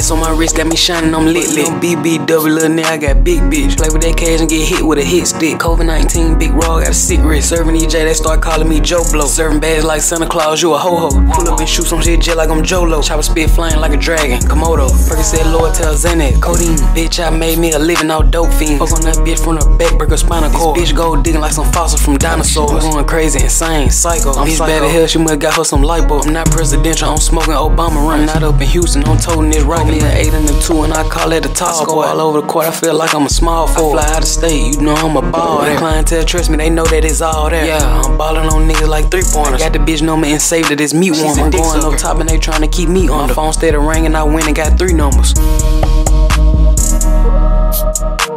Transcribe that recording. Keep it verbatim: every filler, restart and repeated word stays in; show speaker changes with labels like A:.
A: ice on my wrist got me shining, I'm lit lit. B B W, little nigga, I got big bitch. Play with that cash and get hit with a hit stick. COVID nineteen, big raw, got a sick wrist. Serving E J, they start calling me Joe Blow. Serving bags like Santa Claus, you a ho-ho. Pull up and shoot some shit jet like I'm Jolo. Chopper spit flame like a dragon, Komodo. Percocet, Lord, tell Xanax, codeine. Bitch, I made me a living out dope fiends. Fuck on that bitch from the back, break her spinal cord. This bitch gold digging like some fossils from dinosaurs. I'm going crazy, insane, psycho. I'm bitch bad as hell, she must got her some light bulb. I'm not presidential, I'm smoking Obama run. I'm not up in Houston, I'm toting this right. Me an eight and a two and I call it a tall boy. All over the court, I feel like I'm a small forward. I fly out of state, you know I'm a ball there. Clientele trust me, they know that it's all there. Yeah, I'm ballin' on niggas like three pointers. Got the bitch know me and saved it, this mute one. I'm going up top and they tryna keep me on. My phone steady ringing, I went and got three numbers.